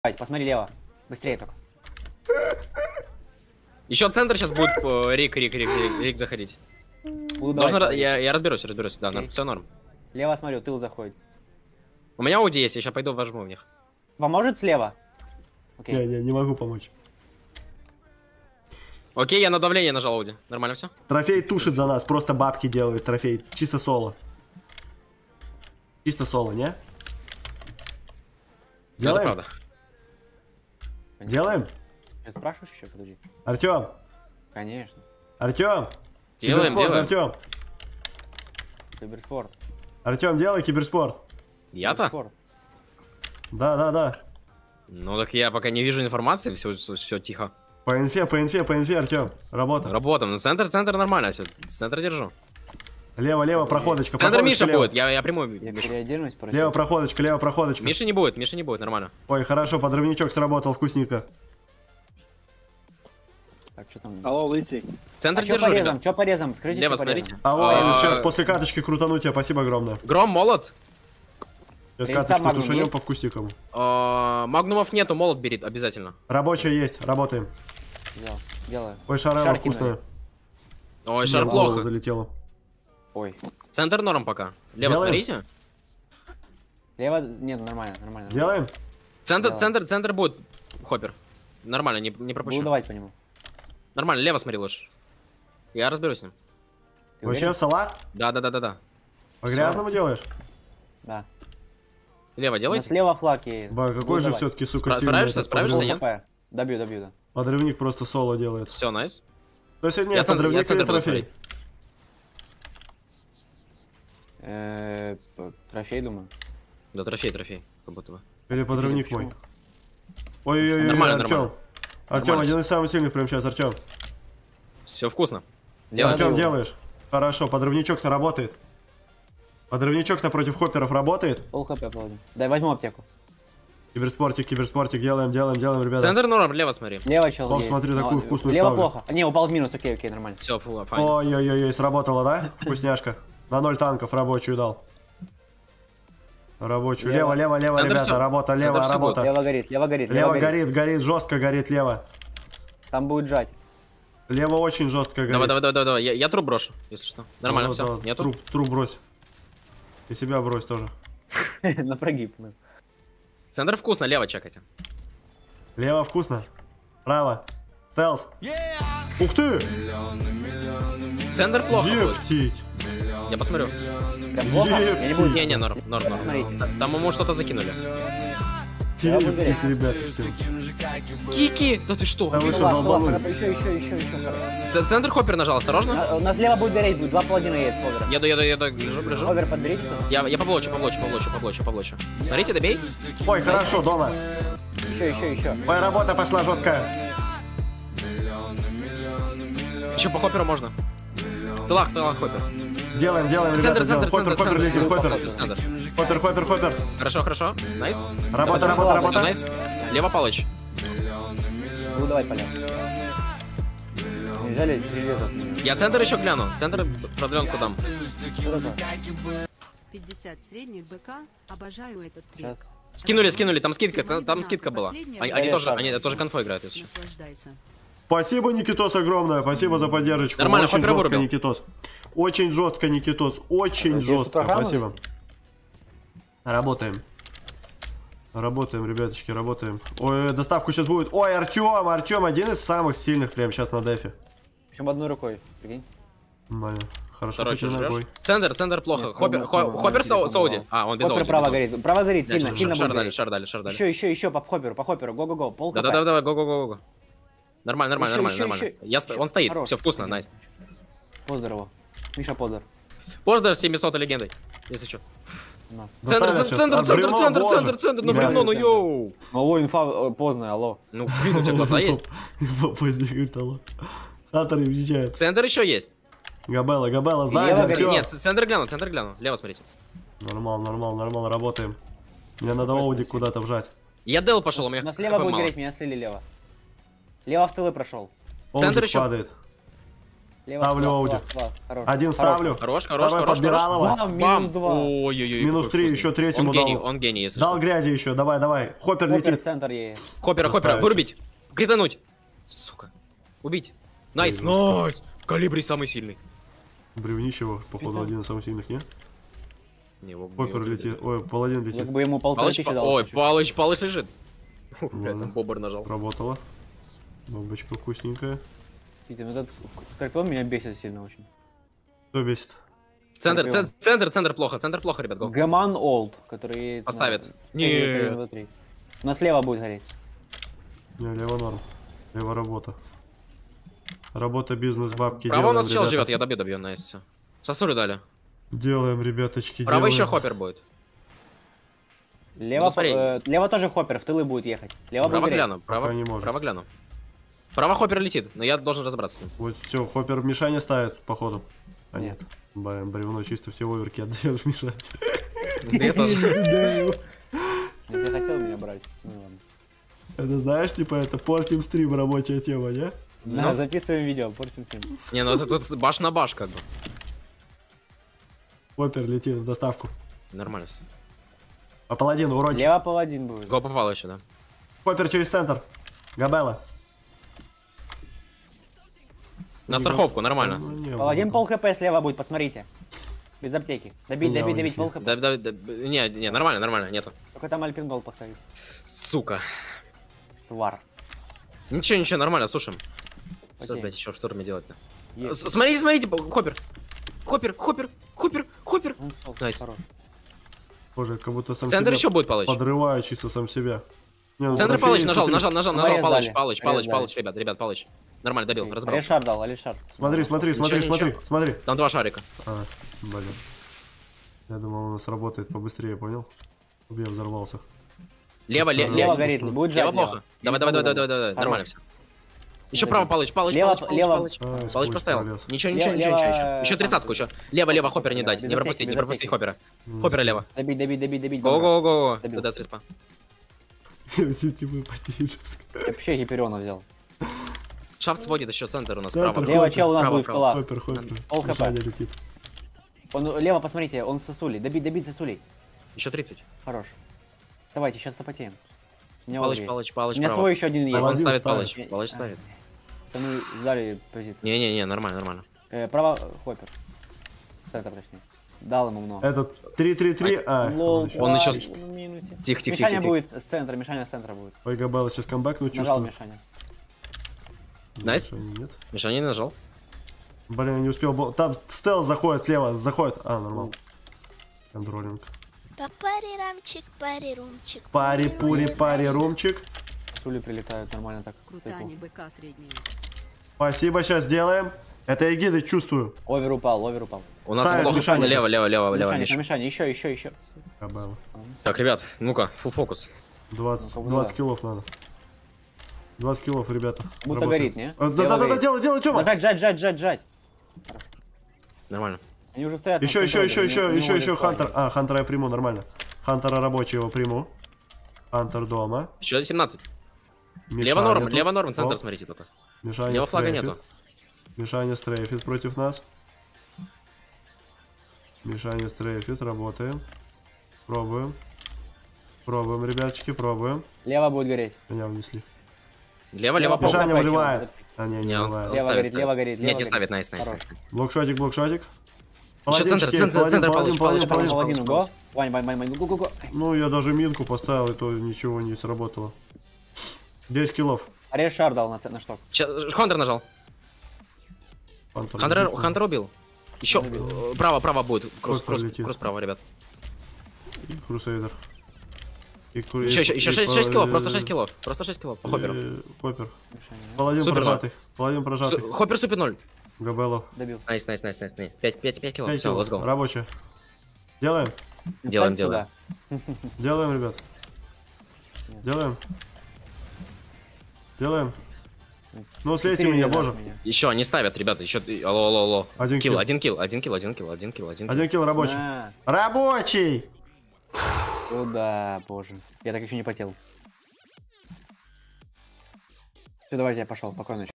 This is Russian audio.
Посмотри лево. Быстрее только. Еще центр сейчас будет Рик заходить. Я разберусь, да, все норм. Лево смотрю, тыл заходит. У меня Ауди есть, я сейчас пойду вожму в них. Поможет слева? Окей. Не могу помочь. Окей, я на давление нажал Ауди. Нормально все? Трофей тушит за нас, просто бабки делает трофей. Чисто соло. Чисто соло, не? Делаем? Это правда. Делаем? Я спрашиваешь еще, подожди. Артем! Конечно. Артем! Делаем, Киберспорт, делаем. Артем! Киберспорт. Артем, делай киберспорт. Я-то? Киберспорт. Да. Ну так я пока не вижу информации, все тихо. По инфе, Артем. Работа. Работаем. Ну центр нормально, все. Центр держу. Лево, проходочка. Центр Миша лево. будет, я прямой. Я переоденусь, просил. Лево, проходочка. Миши не будет, нормально. Ой, хорошо, подрывничок сработал, вкусненько. Так, что там? Алло, лысый. Центр А что держу, порезом? ребят. Что порезом? Скажите, Лево что порезом. смотрите. Алло, сейчас после каточки крутану тебя, спасибо огромное. Гром, молот. Сейчас Перед каточку Магнум тушанем есть? по вкусникам. Магнумов нету, молот берет обязательно. Рабочая есть, работаем. Делаю. Ой, шарава Шар вкусная. Ой, шар Мне в голову плохо. залетело. Ой. Центр норм пока. Лево Делаем? смотрите. Лево... Нет, нормально. Делаем? Центр будет хоппер. Нормально, не Буду пропущу. давать по нему. Нормально, лево смотри лучше. Я разберусь с ним. Ты Вообще уверен? в салат? Да. По грязному делаешь? Да. Лево У нас делайте. слева флаг едет. Ба, какой Буду же давать. все-таки, сука, Справишься, справишься, нет? ХП. Добью, да. Подрывник просто соло делает. Все, найс. То сильнее Я центр подрывник или буду трофей? Трофей, думаю. Да, трофей, как будто бы. Или подрывник Почему? мой? Ой-ой-ой, Нормально, Артем. нормально. Артем, Нормально. один из самых сильных прям сейчас, Артем. Все вкусно. Делаю. Артем, делаешь? Хорошо, подрывничок-то работает. Подрывничок-то против хопперов работает. Пол хп половину. Дай, возьму аптеку. Киберспортик, делаем, ребята. Центр норм, лево смотри. Лево чел О, есть. смотри, такую вкусную Лево ставлю. плохо. Не, упал в минус, окей, нормально. Все, файн. Ой-ой-ой, сработало, да? Вкусняшка. На 0 танков рабочую дал. Рабочую. Лево, Центр ребята, всё. работа, Центр лево, всё работа. Лево горит. Лево горит, жестко горит лево. Там будет жать. Лево очень жестко горит. Давай. Я труп брошу, если что. Нормально, Да, все. да, Нету. Труп брось. И себя брось тоже. На прогиб. ну. Центр вкусно, лево чекайте. Лево вкусно. Право. Стелс. Ух ты! Центр плохо будет. Ептить. Я посмотрю. Прям плохо? Я не буду. Не, норм. Смотрите. Там ему что-то закинули. Ептить, ребята. Кики! Да ты что? Да вы что, Ладно, долбанулись? Еще. Центр хоппер нажал, осторожно. У нас лево будет гореть, будет 2 паладина едет овера. Еду, лежу. Овер подберите. Я поблочу. Смотрите, добей. Ой, хорошо, дома. Еще. Ой, работа пошла жесткая. Еще по хопперу можно. Тылах, хоппер. Делаем, ребята, Центр, делаем. Хоппер летит, центр. хоппер. Хорошо. Найс. Работа. Найс. Лево палыч. Буду давать поля. Неужели железо? Я центр еще гляну. Центр продленку дам. Что такое? 50 средних БК. Обожаю этот трек. Сейчас. Скинули, там скидка была. Они тоже конфой играют, если что. Наслаждайся. Спасибо, Никитос, огромное. Спасибо за поддержку. Нормально, Очень хоппер жестко, вырубил. Никитос. Очень жестко, Никитос. Очень Это жестко. программа? Спасибо. Работаем, ребяточки, работаем. Ой, доставку сейчас будет. Ой, Артем, один из самых сильных прямо сейчас на дефе. Причем одной рукой. Прикинь. Нормально. Хорошо, Короче, хоть и ногой. жрешь. Центр плохо. Нет, Хоппер Сауди. А, он без Хоппер Ауди. право горит. Право горит, сильно Шар будет дали, гореть. шар дали. Еще, по хопперу. Го-го-го. Пол хп. Давай, го. Нормально. Еще. Он стоит, Хорош. все вкусно, найс. Поздорово. Миша, позор. Позже 700 легендой, если что. На. Доставят сейчас. От бревно, боже. Центр, на Ясно. бревно, ну йоу. Алло, инфа поздно, алло. Ну, блин, у тебя глаза есть. Хаттеры въезжают. Центр еще есть. Габелла, лево сзади, горит. Артем. Нет, центр гляну. Лево смотрите. Нормально, работаем. Мне надо Оуди куда-то вжать. Я Дел пошел, у меня У нас лево ХП будет мало. гореть, меня слили лево. Лево в тылы прошел. Центр Оуди еще. падает. Лево, Ставлю флаг, Ауди. флаг, флаг. Хорош. Один ставлю. Хорош, Второй подбирал его. Бам, Бам! минус 2. Ой-ой-ой. Минус какой 3, вкусный. еще третьему Он дал. гений, он гений, если Дал что. грязи еще. Давай, давай. Хоппер Хоппер летит. центр едет. Хоппера, Доставить вырубить. Критануть. Сука. Убить. Найс, Блин, ну найс. Калибри самый сильный. Бревничего, походу, Питон. один из самых сильных, не? Не, его Хоппер летит. Ой, паладин Я летит. бы ему 1500 дал. Ой, чуть-чуть. Палыч лежит. Фу, Ладно. там бобр нажал. Работала. Бомбочка вкусненькая. Видите, ну этот Скорпион меня бесит сильно очень. Кто бесит? Центр плохо, ребят, го. Гаман Олд, который едет Поставит. на- Нет. 3. У нас слева будет гореть. Не, лево норм. Лево работа. Работа, бизнес, бабки. Право у делаем, нас чел ребята. живет, я добью, найс, все. Сосулю дали. Делаем, ребяточки, Право делаем. еще хоппер будет. Лево, смотри. лево тоже Хоппер, в тылы будет ехать. Лево будет Право гореть. гляну, Пока не может. право гляну. Право хоппер летит, но я должен разобраться с ним. Вот все, хоппер в мишане ставит, походу. А нет. Нет. Бревно чисто все оверки отдает в мишать. Да я тоже. Не захотел меня брать. Ну ладно. Это знаешь, типа, это портим стрим, рабочая тема, не? Да, записываем видео, портим всем. Не, ну это тут баш на баш как бы. Хоппер летит в доставку. Нормально. всё. А паладин, урончик. Лево паладин будет. Го попал еще, да. Хоппер через центр. Габела. На страховку, нормально. Ну, не Паладин было. пол хп слева будет, посмотрите. Без аптеки. Добить, Не, добить, он добить, не пол хп. Не, нормально, нету. Только там альпинбол поставить. Сука. Твар. Ничего, нормально, слушаем. Что, Окей. блядь, еще в штурме делать-то? Есть. Смотрите, хоппер. Хоппер. Он сол, Найс. хорош. Боже, как будто сам Центр себя еще будет Палыч. подрываю чисто сам себя. Не, ну, Центр профиль, Палыч, нажал, Порез дали. Палыч, ребят, Палыч. Нормально, добил, разобрал. Алишар дал, Алишар. Смотри, Ничего. смотри. Там два шарика. А, блин. Я думал, у нас работает побыстрее, понял? Я взорвался. Лево, Лево Лево лево. горит, будет Лево жать. плохо. Давай, Хорош. нормально все. Еще право Палыч, Лево. Палыч. Ай, Палыч сквозь поставил. полез. Ничего. Лево- Еще тридцатку еще. Лево, хоппер не Да, дать. без Не аптеки, без пропустить аптеки. хоппера. Хоппера лево. Добить. Го. Добил. Туда с респа. Все типа потически. Я вообще Гипериона взял. Шафт сводит еще центр у нас Центр. справа. Лево чел у нас Право, будет в право. тылах. Хоппер. Пол хп. Мишаня летит. Он лево, посмотрите, он сосули. Добить сосулей. Еще 30. Хорош. Давайте, сейчас запотеем. У меня Палыч, есть. Палыч, У меня право. свой еще один есть. Он Паладин ставит ставит. Палыч. Палыч ставит. Это мы сдали позицию. Не, нормально. Право Хоппер. Центр, точнее. Дал ему много. Этот 3-3-3. А, Лол, еще. Он еще- в минусе. Тихо. Мишаня будет с центра, Мишаня с центра будет. Ой, Габела сейчас камбэкнуть Нажал чувствую. Мишаня. Найс. Мишаня нет. Миша не нажал. Блин, я не успел. Там стелс заходит слева, заходит. А, нормально. Контролинг. Пари-рамчик, пари-румчик. Пари-пури, румчик. Сули прилетают нормально так. Крутани БК средний. Спасибо, сейчас сделаем. Это эгиды чувствую. Овер упал. У нас Ставит плохо. Мишаня Лево, Мишаня, Миша. Мишаня, еще. Габела. Так, ребят, ну-ка, фул фокус. 20, Ну, как бы 20 да. киллов надо. 20 киллов, ребята. Будто Работаем. горит, не? Да, делай, Тёма. Жать. Нормально. Они уже стоят. Еще, на контроле, не уводят Хантер. пламя. А, Хантера я приму, нормально. Хантера рабочего приму. Хантер дома. Еще 17. Мишаня тут. Лево норм, центр Оп. смотрите только. Мишаня Лево флага стрейфит. нету. Мишаня стрейфит против нас. Мишаня стрейфит, работаем. Пробуем, ребяточки, пробуем. Лево будет гореть. Меня внесли. Лево, пол Мишаня хп, выливает. чел. А, не Не, он выливает. Лево ставит, горит, ставит. лево горит. Нет, не ставит, найс. Хорош. Блокшотик. Еще центр, Палыч. Паладину, го. Вань, го. Ну, я даже минку поставил, и то ничего не сработало. 10 киллов. Алишар дал на шток. Хантер нажал. Хантер убил. Еще Убил. право будет. Кросс летит. право, ребят. И Крусейдер. Еще 6 киллов, просто 6 киллов. По хопперу. Хоппер. Мишаня, Паладин Супер, прожатый. Хоппер супер 0. Габелов. добил. Найс. 5 киллов. 5 Все, let's go. Рабочий. Делаем? Делаем. Сюда. Делаем, ребят. Делаем. Ну, слейте 4 меня, не боже. дашь меня. Еще они ставят, ребята. Еще. Алло. Один килл. Один килл. Один килл рабочий. На. Рабочий! Куда, боже. Я так еще не потел. Все, давайте, я пошел. Спокойной ночи.